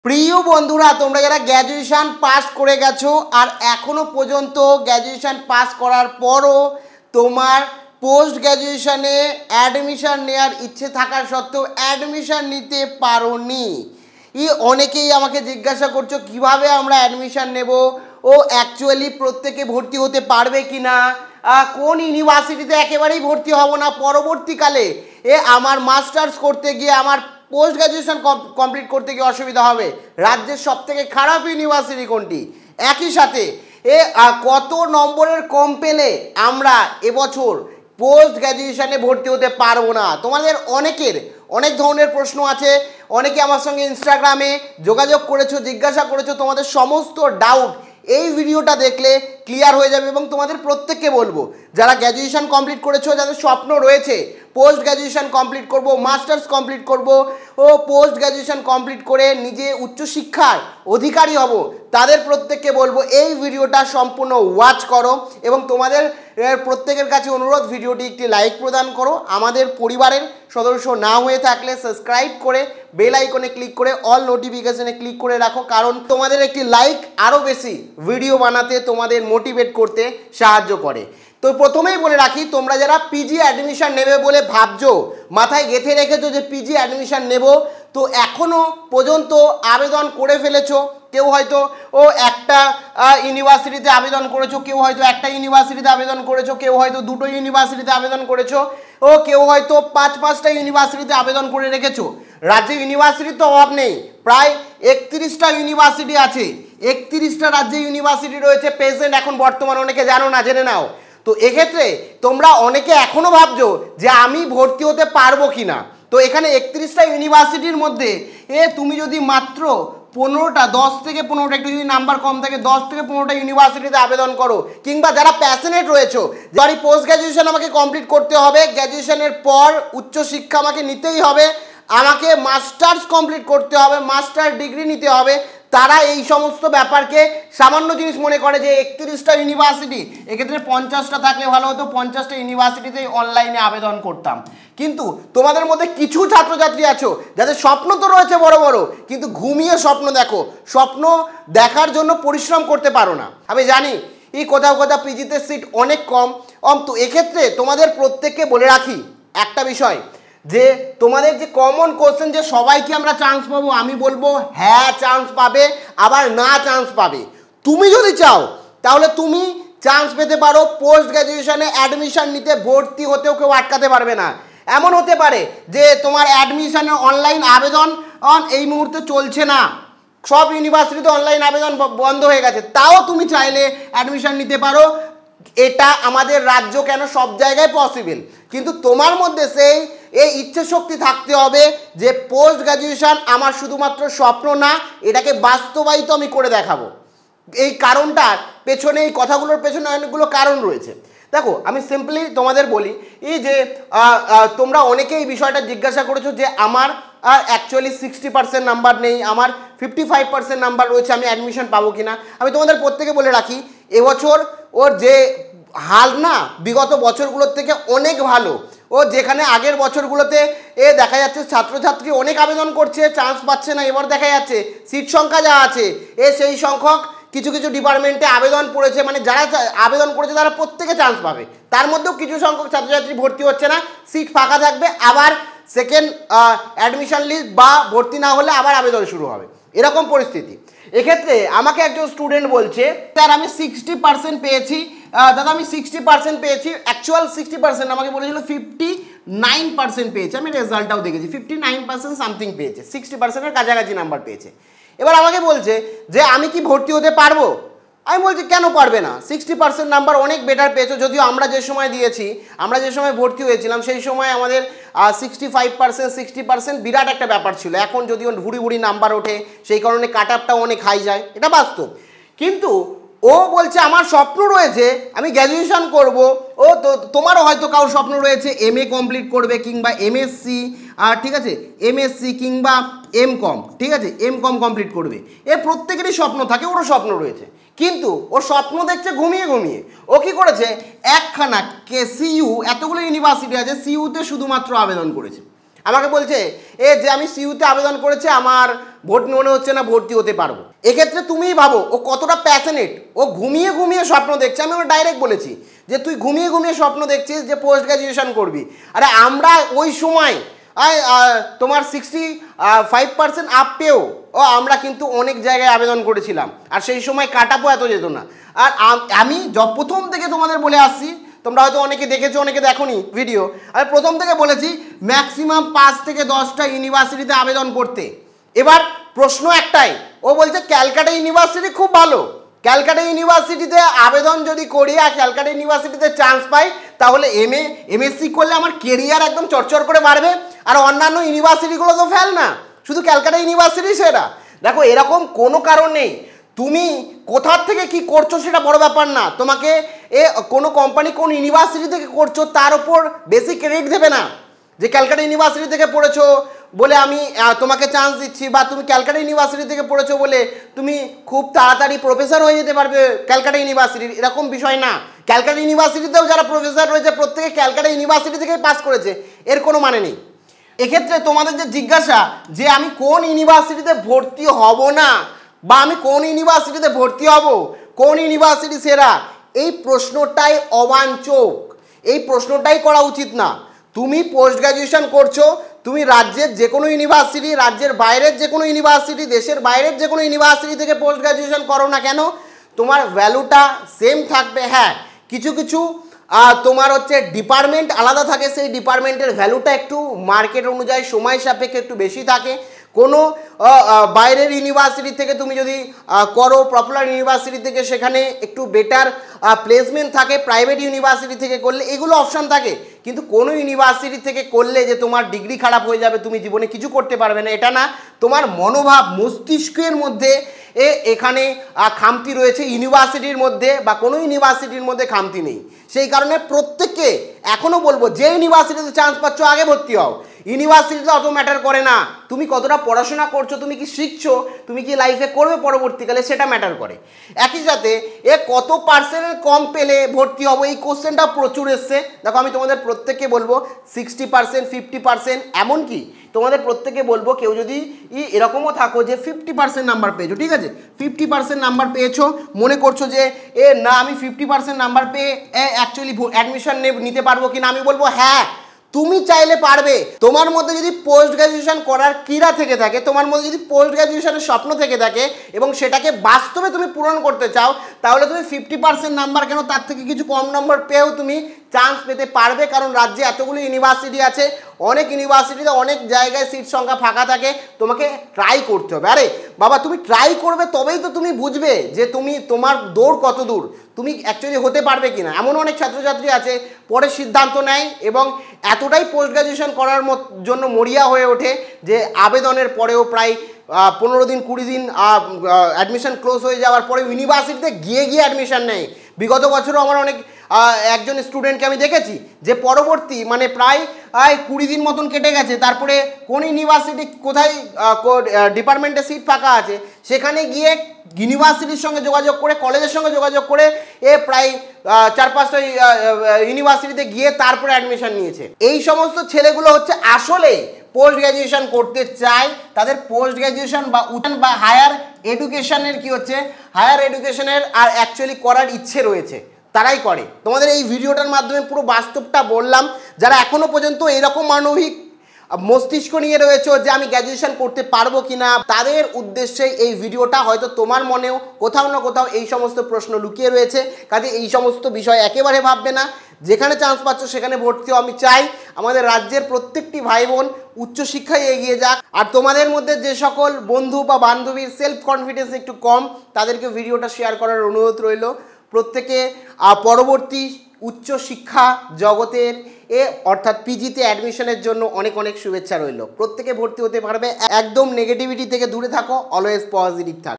প্রিয় বন্ধুরা, তোমরা যারা গ্র্যাজুয়েশন পাস করে গেছো আর এখনো পর্যন্ত গ্র্যাজুয়েশন পাস করার পরও তোমার পোস্ট গ্র্যাজুয়েশনে অ্যাডমিশন নেওয়ার ইচ্ছে থাকা সত্ত্বেও অ্যাডমিশন নিতে পারোনি, অনেকেই আমাকে জিজ্ঞাসা করছো কিভাবে আমরা অ্যাডমিশন নেব, ও অ্যাকচুয়ালি প্রত্যেকে ভর্তি হতে পারবে কি না, কোন ইউনিভার্সিটিতে একেবারেই ভর্তি হব না, পরবর্তীকালে আমার মাস্টার্স করতে গিয়ে আমার পোস্ট গ্র্যাজুয়েশন কমপ্লিট করতে গিয়ে অসুবিধা হবে, রাজ্যের সবথেকে খারাপ ইউনিভার্সিটি কোনটি, একই সাথে কত নম্বরের কম পেলে আমরা এবছর পোস্ট গ্র্যাজুয়েশনে ভর্তি হতে পারবো না। তোমাদের অনেকের অনেক ধরনের প্রশ্ন আছে, অনেকে আমার সঙ্গে ইনস্টাগ্রামে যোগাযোগ করেছো, জিজ্ঞাসা করেছো, তোমাদের সমস্ত ডাউট এই ভিডিওটা দেখলে ক্লিয়ার হয়ে যাবে। এবং তোমাদের প্রত্যেককে বলবো, যারা গ্র্যাজুয়েশন কমপ্লিট করেছো, যাদের স্বপ্ন রয়েছে পোস্ট গ্র্যাজুয়েশন কমপ্লিট করব, মাস্টার্স কমপ্লিট করব ও পোস্ট গ্র্যাজুয়েশন কমপ্লিট করে নিজে উচ্চশিক্ষার অধিকারী হব, তাদের প্রত্যেককে বলবো এই ভিডিওটা সম্পূর্ণ ওয়াচ করো। এবং তোমাদের প্রত্যেকের কাছে অনুরোধ, ভিডিওটি একটি লাইক প্রদান করো। আমাদের পরিবারের সদস্য না হয়ে থাকলে সাবস্ক্রাইব করে বেল আইকনে ক্লিক করে অল নোটিফিকেশনে ক্লিক করে রাখো, কারণ তোমাদের একটি লাইক আরও বেশি ভিডিও বানাতে, তোমাদের মোটিভেট করতে সাহায্য করে। তো প্রথমেই বলে রাখি, তোমরা যারা পিজি অ্যাডমিশন নেবে বলে ভাবছো, মাথায় গেঁথে রেখেছো যে পিজি অ্যাডমিশন নেব, তো এখনও পর্যন্ত আবেদন করে ফেলেছো। কেউ হয়তো একটা ইউনিভার্সিটিতে আবেদন করেছো, কেউ হয়তো একটা ইউনিভার্সিটিতে আবেদন করেছো, কেউ হয়তো দুটো ইউনিভার্সিটিতে আবেদন করেছো, কেউ হয়তো পাঁচটা ইউনিভার্সিটিতে আবেদন করে রেখেছো। রাজ্যে ইউনিভার্সিটির তো অভাব নেই, প্রায় 31টা ইউনিভার্সিটি আছে, 31টা রাজ্যে ইউনিভার্সিটি রয়েছে প্রেজেন্ট, এখন বর্তমান, অনেকে জানো না, জেনে নাও। তো এক্ষেত্রে তোমরা অনেকে এখনও ভাবছো যে আমি ভর্তি হতে পারবো কি না। তো এখানে 31টা ইউনিভার্সিটির মধ্যে তুমি যদি মাত্র 15টা, 10 থেকে 15টা, একটু যদি নাম্বার কম থাকে 10 থেকে 15টা ইউনিভার্সিটিতে আবেদন করো, কিংবা যারা প্যাশনেট রয়েছো, যারা পোস্ট গ্র্যাজুয়েশন আমাকে কমপ্লিট করতে হবে, গ্র্যাজুয়েশনের পর উচ্চশিক্ষা আমাকে নিতেই হবে, আমাকে মাস্টার্স কমপ্লিট করতে হবে, মাস্টার ডিগ্রি নিতে হবে, তারা এই সমস্ত ব্যাপারকে সামান্য জিনিস মনে করে যে 31টা ইউনিভার্সিটি, এক্ষেত্রে 50টা থাকলে ভালো হতো, 50টা ইউনিভার্সিটিতেই অনলাইনে আবেদন করতাম। কিন্তু তোমাদের মধ্যে কিছু ছাত্রছাত্রী আছো যাদের স্বপ্ন তো রয়েছে বড় বড়, কিন্তু ঘুমিয়ে স্বপ্ন দেখো, স্বপ্ন দেখার জন্য পরিশ্রম করতে পারো না। আমি জানি এই কোথাও কোথাও পিজিতে সিট অনেক কম। তো এক্ষেত্রে তোমাদের প্রত্যেককে বলে রাখি একটা বিষয়, যে তোমাদের যে কমন কোশ্চেন যে সবাইকে আমরা চান্স পাবো, আমি বলবো হ্যাঁ চান্স পাবে, আবার না চান্স পাবে। তুমি যদি চাও তাহলে তুমি চান্স পেতে পারো, পোস্ট গ্র্যাজুয়েশনে অ্যাডমিশন নিতে, ভর্তি হতেও কেউ আটকাতে পারবে না। এমন হতে পারে যে তোমার অ্যাডমিশনের অনলাইন আবেদন এই মুহূর্তে চলছে না, সব ইউনিভার্সিটিতে অনলাইন আবেদন বন্ধ হয়ে গেছে, তাও তুমি চাইলে অ্যাডমিশন নিতে পারো। এটা আমাদের রাজ্য কেন, সব জায়গায় পসিবল, কিন্তু তোমার মধ্যে এই ইচ্ছে শক্তি থাকতে হবে যে পোস্ট গ্র্যাজুয়েশন আমার শুধুমাত্র স্বপ্ন না, এটাকে বাস্তবায়িত আমি করে দেখাবো। এই কারণটার পেছনে, এই কথাগুলোর পেছনে অনেকগুলো কারণ রয়েছে। দেখো, আমি সিম্পলি তোমাদের বলি, এই যে তোমরা অনেকেই এই বিষয়টা জিজ্ঞাসা করেছো যে আমার অ্যাকচুয়ালি 60% নাম্বার নেই, আমার 55% নাম্বার রয়েছে, আমি অ্যাডমিশন পাবো কিনা। আমি তোমাদের প্রত্যেকে বলে রাখি, এবছর ওর যে হাল না বিগত বছরগুলোর থেকে অনেক ভালো। যেখানে আগের বছরগুলোতে দেখা যাচ্ছে ছাত্রছাত্রী অনেক আবেদন করছে, চান্স পাচ্ছে না, এবার দেখা যাচ্ছে সিট সংখ্যা যা আছে সেই সংখ্যক কিছু কিছু ডিপার্টমেন্টে আবেদন পড়েছে, মানে যারা আবেদন করেছে তারা প্রত্যেকে চান্স পাবে, তার মধ্যেও কিছু সংখ্যক ছাত্রছাত্রী ভর্তি হচ্ছে না, সিট ফাঁকা থাকবে, আবার সেকেন্ড অ্যাডমিশন লিস্ট বা ভর্তি না হলে আবার আবেদন শুরু হবে, এরকম পরিস্থিতি। এক্ষেত্রে আমাকে একজন স্টুডেন্ট বলছে, স্যার আমি 60% পেয়েছি, দাদা আমি 60% পেয়েছি, অ্যাকচুয়াল 60% আমাকে বলেছিল 59% পেয়েছে, আমি রেজাল্টটাও দেখেছি 59% সামথিং পেয়েছে, 60%-এর কাছাকাছি নাম্বার পেয়েছে। এবার আমাকে বলছে যে আমি কি ভর্তি হতে পারবো। আমি বলছি কেন পারবে না, 60% নাম্বার অনেক বেটার পেয়েছো। যদিও আমরা যে সময় দিয়েছি, আমরা যে সময় ভর্তি হয়েছিলাম সেই সময় আমাদের 65%, 60% বিরাট একটা ব্যাপার ছিল। এখন যদিও ভুড়ি ভুড়ি নাম্বার ওঠে, সেই কারণে কাট আপটাও অনেক হাই যায়, এটা বাস্তব। কিন্তু ও বলছে আমার স্বপ্ন রয়েছে আমি গ্র্যাজুয়েশন করব। তো তোমারও হয়তো কারোর স্বপ্ন রয়েছে MA কমপ্লিট করবে, কিংবা MSc, ঠিক আছে, MSc কিংবা MCom, ঠিক আছে, MCom কমপ্লিট করবে। প্রত্যেকেরই স্বপ্ন থাকে, ওরও স্বপ্ন রয়েছে, কিন্তু ও স্বপ্ন দেখছে ঘুমিয়ে ঘুমিয়ে। ও কি করেছে, একখানা CU, এতগুলো ইউনিভার্সিটি আছে, CUতে শুধুমাত্র আবেদন করেছে। আমাকে বলছে যে আমি সিইউতে আবেদন করেছি, আমার ভর্তি মনে হচ্ছে না ভর্তি হতে পারবো। এক্ষেত্রে তুমিই ভাবো ও কতটা প্যাশনেট, ও ঘুমিয়ে ঘুমিয়ে স্বপ্ন দেখছে। আমি ওকে ডাইরেক্ট বলেছি যে তুই ঘুমিয়ে ঘুমিয়ে স্বপ্ন দেখছিস যে পোস্ট গ্র্যাজুয়েশন করবি। আরে আমরা ওই সময় তোমার 65% আপ পেও আমরা কিন্তু অনেক জায়গায় আবেদন করেছিলাম, আর সেই সময় কাটাপো এত যেত না। আর আমি প্রথম থেকে তোমাদের বলে আসছি, তোমরা হয়তো অনেকে দেখেছো অনেকে দেখোনি ভিডিও, আমি প্রথম থেকে বলেছি ম্যাক্সিমাম 5 থেকে 10টা ইউনিভার্সিটিতে আবেদন করতে। এবার প্রশ্ন একটাই, ও বলছে ক্যালকাটা ইউনিভার্সিটি খুব ভালো, ক্যালকাটা ইউনিভার্সিটিতে আবেদন যদি করি আর ক্যালকাটা ইউনিভার্সিটিতে চান্স পাই তাহলে এমএসসি করলে আমার কেরিয়ার একদম চরচর করে বাড়বে, আর অন্যান্য ইউনিভার্সিটিগুলো তো ফেল না, শুধু ক্যালকাটা ইউনিভার্সিটি সেরা। দেখো এরকম কোনো কারণ নেই, তুমি কোথার থেকে কি করছো সেটা বড় ব্যাপার না, তোমাকে কোনো কোম্পানি কোন ইউনিভার্সিটি থেকে করছো তার উপর বেশি ক্রেডিট দেবে না। যে ক্যালকাটা ইউনিভার্সিটি থেকে পড়েছো বলে আমি তোমাকে চান্স দিচ্ছি, বা তুমি ক্যালকাটা ইউনিভার্সিটি থেকে পড়েছো বলে তুমি খুব তাড়াতাড়ি প্রফেসর হয়ে যেতে পারবে ক্যালকাটা ইউনিভার্সিটির, এরকম বিষয় না। ক্যালকাটা ইউনিভার্সিটিতেও যারা প্রফেসর রয়েছে প্রত্যেকে ক্যালকাটা ইউনিভার্সিটি থেকেই পাস করেছে, এর কোনো মানে নেই। এক্ষেত্রে তোমাদের যে জিজ্ঞাসা যে আমি কোন ইউনিভার্সিটিতে ভর্তি হব না, বা আমি কোন ইউনিভার্সিটিতে ভর্তি হব, কোন ইউনিভার্সিটি সেরা, এই প্রশ্নটাই অবাঞ্ছক, এই প্রশ্নটাই করা উচিত না। তুমি পোস্ট গ্র্যাজুয়েশন করছো, তুমি রাজ্যের যে কোনো ইউনিভার্সিটি, রাজ্যের বাইরের যে কোনো ইউনিভার্সিটি, দেশের বাইরের যে কোনো ইউনিভার্সিটি থেকে পোস্ট গ্র্যাজুয়েশন করো না কেন, তোমার ভ্যালুটা সেম থাকবে। হ্যাঁ, কিছু কিছু তোমার হচ্ছে ডিপার্টমেন্ট আলাদা থাকে, সেই ডিপার্টমেন্টের ভ্যালুটা একটু মার্কেট অনুযায়ী সময় সাপেক্ষে একটু বেশি থাকে। কোনো বাইরের ইউনিভার্সিটি থেকে তুমি যদি করো, পপুলার ইউনিভার্সিটি থেকে সেখানে একটু বেটার প্লেসমেন্ট থাকে, প্রাইভেট ইউনিভার্সিটি থেকে করলে এগুলো অপশান থাকে। কিন্তু কোনো ইউনিভার্সিটি থেকে করলে যে তোমার ডিগ্রি খারাপ হয়ে যাবে, তুমি জীবনে কিছু করতে পারবে না, এটা না। তোমার মনোভাব মস্তিষ্কের মধ্যে এখানে খামতি রয়েছে, ইউনিভার্সিটির মধ্যে বা কোনো ইউনিভার্সিটির মধ্যে খামতি নেই। সেই কারণে প্রত্যেককে এখনও বলবো যে ইউনিভার্সিটিতে চান্স পাচ্ছ আগে ভর্তি হও। ইউনিভার্সিটিতে অত ম্যাটার করে না, তুমি কতটা পড়াশোনা করছো, তুমি কি শিখছো, তুমি কি লাইফে করবে পরবর্তীকালে, সেটা ম্যাটার করে। একই সাথে কত পার্সেন্টের কম পেলে ভর্তি হবো, এই কোশ্চেনটা প্রচুর এসছে। দেখো আমি তোমাদের প্রত্যেককে বলবো 60%, 50%, এমনকি তোমাদের প্রত্যেকে বলবো কেউ যদি এরকমও থাকো যে 50% নাম্বার পেয়েছো, ঠিক আছে, 50% নাম্বার পেয়েছো, মনে করছো যে না আমি 50% নাম্বার পেয়ে অ্যাকচুয়ালি অ্যাডমিশন নিতে পারবো কিনা, আমি বলবো হ্যাঁ তুমি চাইলে পারবে। তোমার মধ্যে যদি পোস্ট গ্র্যাজুয়েশন করার ক্রীড়া থেকে থাকে, তোমার মধ্যে যদি পোস্ট গ্র্যাজুয়েশনের স্বপ্ন থেকে থাকে এবং সেটাকে বাস্তবে তুমি পূরণ করতে চাও, তাহলে তুমি 50% নাম্বার কেন, তার থেকে কিছু কম নম্বর পেয়েও তুমি চান্স পেতে পারবে। কারণ রাজ্যে এতগুলো ইউনিভার্সিটি আছে, অনেক ইউনিভার্সিটিতে অনেক জায়গায় সিট সংখ্যা ফাঁকা থাকে, তোমাকে ট্রাই করতে হবে। আরে বাবা তুমি ট্রাই করবে তবেই তো তুমি বুঝবে যে তোমার দৌড় কত দূর, তুমি অ্যাকচুয়ালি হতে পারবে কিনা। এমন অনেক ছাত্রছাত্রী আছে পরে সিদ্ধান্ত নেয় এবং এতটাই পোস্ট গ্র্যাজুয়েশন করার জন্য মরিয়া হয়ে ওঠে যে আবেদনের পরেও প্রায় 15 দিন 20 দিন অ্যাডমিশন ক্লোজ হয়ে যাওয়ার পরে ইউনিভার্সিটিতে গিয়ে অ্যাডমিশন নেয়। বিগত বছরও আমার অনেক একজন স্টুডেন্টকে আমি দেখেছি যে পরবর্তী মানে প্রায় 20 দিন মতন কেটে গেছে, তারপরে কোন ইউনিভার্সিটি কোথায় ডিপার্টমেন্টে সিট ফাঁকা আছে সেখানে গিয়ে ইউনিভার্সিটির সঙ্গে যোগাযোগ করে, কলেজের সঙ্গে যোগাযোগ করে প্রায় 4-5টা ইউনিভার্সিটিতে গিয়ে তারপরে অ্যাডমিশন নিয়েছে। এই সমস্ত ছেলেগুলো হচ্ছে আসলে পোস্ট গ্র্যাজুয়েশন করতে চায়, তাদের পোস্ট গ্র্যাজুয়েশন বা হায়ার এডুকেশনের কি হচ্ছে, হায়ার এডুকেশনের আর অ্যাকচুয়ালি করার ইচ্ছে রয়েছে, তারাই করে। তোমাদের এই ভিডিওটার মাধ্যমে পুরো বাস্তবটা বললাম। যারা এখনো পর্যন্ত এরকম মানবিক মস্তিষ্ক নিয়ে রয়েছে যে আমি গ্র্যাজুয়েশন করতে পারবো কিনা, তাদের উদ্দেশ্যে এই ভিডিওটা। হয়তো তোমার মনেও কোথাও না কোথাও এই সমস্ত প্রশ্ন লুকিয়ে রয়েছে, কাজে এই সমস্ত বিষয় একেবারে ভাববে না, যেখানে চান্স পাচ্ছ সেখানে ভর্তি হও। আমি চাই আমাদের রাজ্যের প্রত্যেকটি ভাই বোন উচ্চশিক্ষায় এগিয়ে যাক। আর তোমাদের মধ্যে যে সকল বন্ধু বা বান্ধবীর সেলফ কনফিডেন্স একটু কম, তাদেরকে ভিডিওটা শেয়ার করার অনুরোধ রইল। প্রত্যেকে পরবর্তী উচ্চশিক্ষা জগতের অর্থাৎ পিজিতে অ্যাডমিশনের জন্য অনেক অনেক শুভেচ্ছা রইল। প্রত্যেকে ভর্তি হতে পারবে। একদম নেগেটিভিটি থেকে দূরে থাকো, অলওয়েজ পজিটিভ থাকো।